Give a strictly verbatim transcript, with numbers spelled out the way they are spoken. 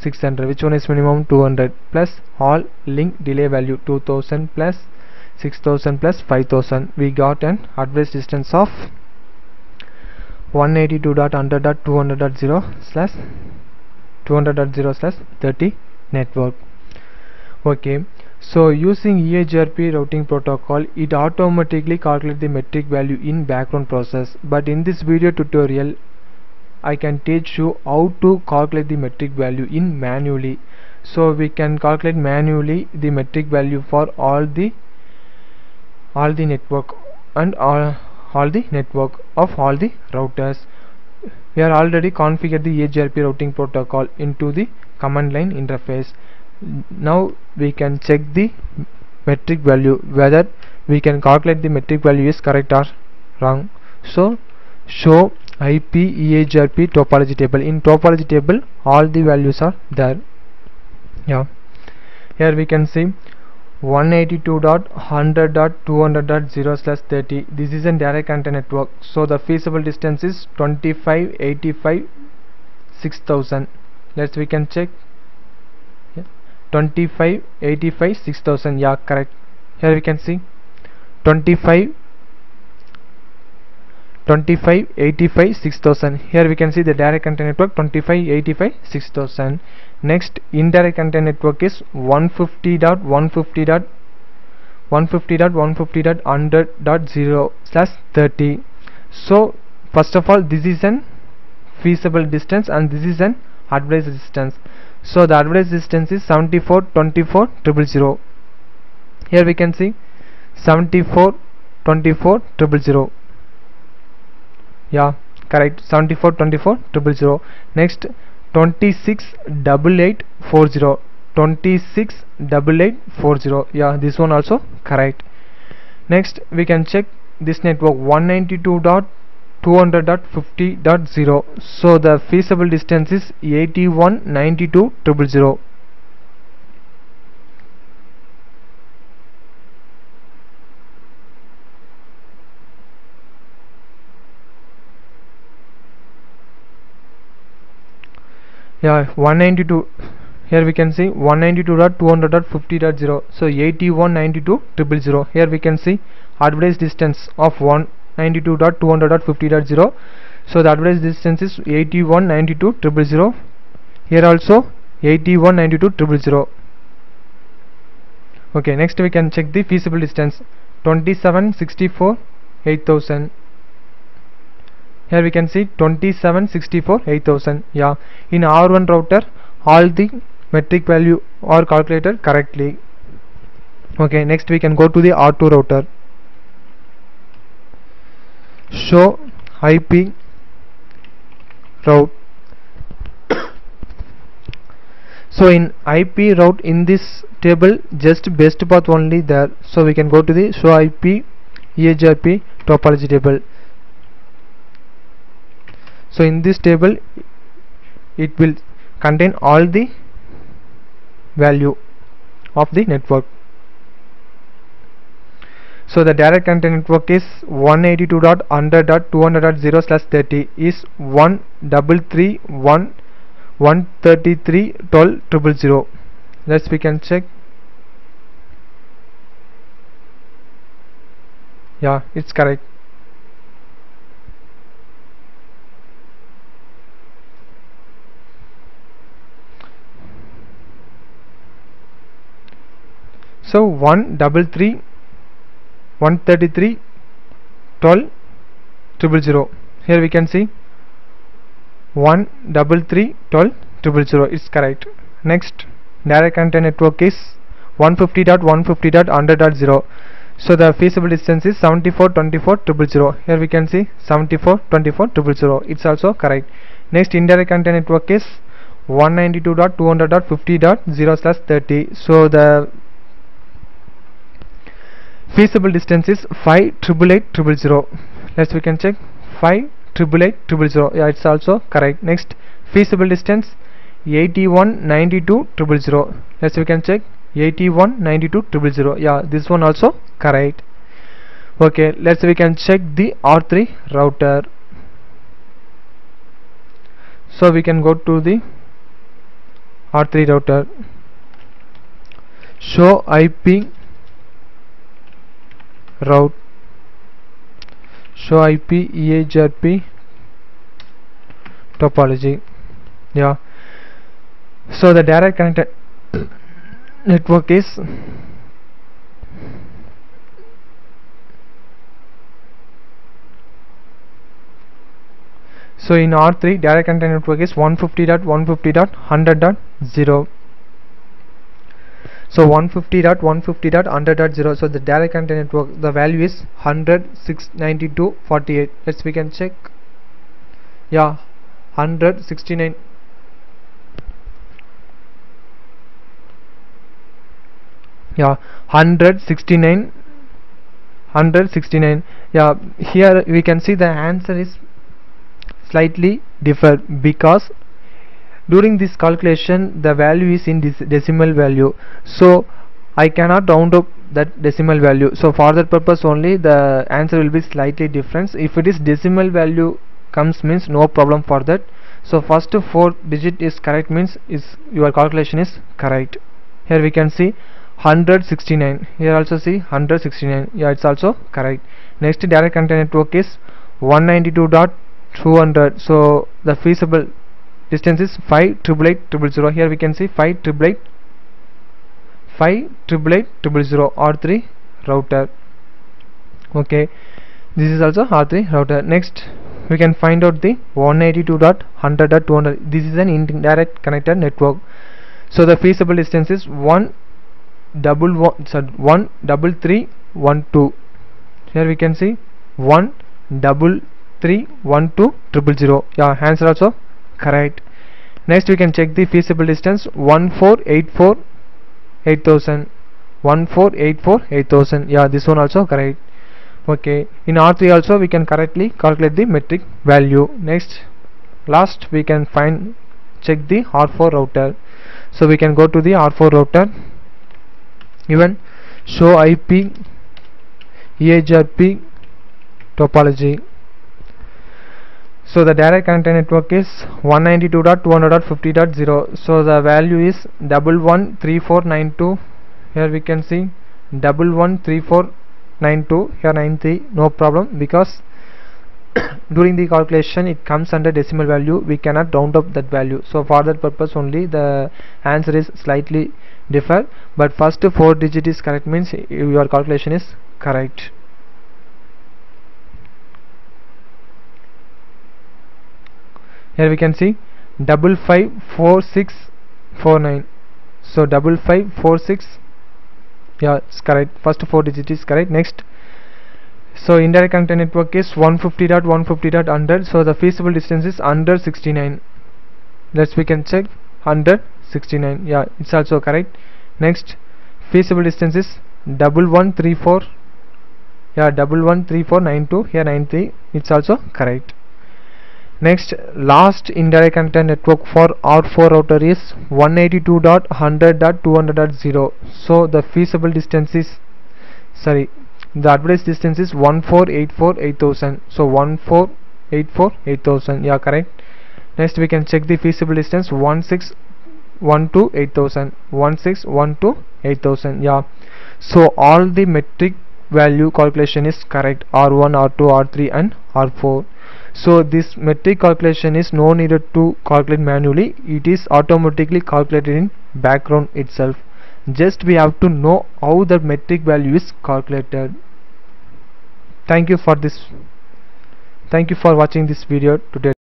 six hundred. Which one is minimum? Two hundred plus all link delay value two thousand plus six thousand plus five thousand. We got an address distance of one eighty-two dot one hundred dot two hundred dot zero slash two hundred dot zero slash thirty network. Okay, so using E I G R P routing protocol, it automatically calculates the metric value in background process, but in this video tutorial I can teach you how to calculate the metric value in manually. So we can calculate manually the metric value for all the all the network and all, all the network of all the routers. We are already configured the E I G R P routing protocol into the command line interface. Now we can check the metric value, whether we can calculate the metric value is correct or wrong. So show I P E I G R P topology table. In topology table all the values are there. Yeah, here we can see one eighty-two dot one hundred dot two hundred dot zero slash thirty. This is a direct connected network, so the feasible distance is twenty-five eighty-five six thousand. Let's we can check. Yeah. twenty-five eighty-five six thousand. Yeah, correct. Here we can see twenty-five eighty-five six thousand. Here we can see the direct connected network twenty-five eighty-five six thousand. Next indirect connected network is one fifty dot one fifty dot one fifty dot one fifty dot one hundred dot zero slash thirty. So first of all, this is an feasible distance and this is an average distance. So the average distance is seventy-four twenty-four zero zero zero. Here we can see seventy-four twenty-four zero zero zero. Yeah, correct. seventy-four twenty-four zero zero zero. Next twenty-six eighty-eight forty. twenty-six eighty-eight forty. Yeah, this one also correct. Next we can check this network one ninety-two dot two hundred dot fifty dot zero. So the feasible distance is eighty-one ninety-two zero zero zero. Yeah, one ninety-two. Here we can see one ninety-two dot two hundred dot fifty dot zero. So eighty-one ninety-two zero zero zero. Here we can see average distance of one ninety-two dot two hundred dot fifty dot zero. So the average distance is eighty-one ninety-two zero zero zero. Here also eighty-one ninety-two zero zero zero. Okay, next we can check the feasible distance twenty-seven sixty-four eight thousand. Here we can see twenty-seven sixty-four eight thousand. Yeah, in R one router all the metric value are calculated correctly. Okay, next we can go to the R two router. Show I P route. So in I P route, in this table just best path only there, so we can go to the show I P E I G R P topology table. So in this table it will contain all the value of the network. So the direct connected network is one eighty-two dot one hundred dot two hundred dot zero slash thirty is one three three one one thirty-three twelve zero zero zero. Let's we can check. Yeah, it's correct. So one three three one thirty-three twelve zero zero zero. Here we can see one three three twelve zero zero zero is correct. Next direct connected network is one fifty dot one fifty dot one hundred dot zero. So the feasible distance is seventy-four twenty-four zero zero zero. Here we can see seventy-four twenty-four zero zero zero. It's also correct. Next indirect connected network is one ninety-two dot two hundred dot fifty dot zero slash thirty. So the feasible distance is five eight eight zero zero zero. Let's we can check five eight eight zero zero zero. Yeah, it's also correct. Next feasible distance eighty-one ninety-two zero zero zero. Let's we can check eighty-one ninety-two zero zero zero. Yeah, this one also correct. Okay, let's we can check the R three router. So we can go to the R three router, show I P route, show I P E H R P topology. Yeah, so the direct connected network is so in R three direct connected network is one fifty dot one fifty dot one hundred dot zero. So one fifty dot one fifty dot one hundred dot zero. So the direct connected network, the value is one hundred, six ninety-two, forty-eight. Let's we can check. Yeah, one hundred sixty-nine. Yeah, one hundred sixty-nine, one hundred sixty-nine. Yeah, here we can see the answer is slightly differ because during this calculation the value is in this decimal value, so I cannot round up that decimal value. So for that purpose only the answer will be slightly different. If it is decimal value comes means no problem for that. So first four digit is correct means is your calculation is correct. Here we can see one hundred sixty-nine. Here also see one hundred sixty-nine. Yeah, it's also correct. Next direct connected network is one ninety-two dot two hundred. So the feasible distance is five triple eight triple zero. Here we can see five triple eight five triple eight triple zero R three router. Okay, this is also R three router. Next we can find out the one eighty-two dot one hundred dot two hundred. This is an indirect connected network. So the feasible distance is one double one sorry, one double three one two. Here we can see one double three one two triple zero. Yeah, answer also correct. Next we can check the feasible distance one four eight four eight thousand. one four eight four eight thousand. Yeah, this one also correct. Okay, in R three also we can correctly calculate the metric value. Next, last we can find check the R four router. So we can go to the R four router, even show I P E H R P topology. So the direct connected network is one ninety-two dot two hundred dot fifty dot zero. So the value is one one three four nine two. Here we can see one one three four nine two. Here ninety, no problem because during the calculation it comes under decimal value, we cannot round up that value. So for that purpose only the answer is slightly differ, but first four digit is correct means your calculation is correct. Here we can see double five four six four nine. So double five four six, yeah, it's correct. First four digit is correct. Next, so indirect connected network is one fifty dot one fifty dot one hundred. So the feasible distance is one hundred sixty-nine. Let's we can check one hundred sixty-nine. Yeah, it's also correct. Next, feasible distance is one one three four. Yeah, one one three four nine two. Here ninety. It's also correct. Next, last indirect connected network for R four router is one eighty-two dot one hundred dot two hundred dot zero. So the feasible distance is sorry the advertised distance is one four eight four eight thousand. So one four eight four eight thousand. Yeah, correct. Next we can check the feasible distance one six one two eight thousand. one six one two eight thousand. Yeah, so all the metric value calculation is correct, R one, R two, R three and R four. So this metric calculation is no needed to calculate manually, it is automatically calculated in background itself. Just we have to know how the metric value is calculated. Thank you for this. Thank you for watching this video today.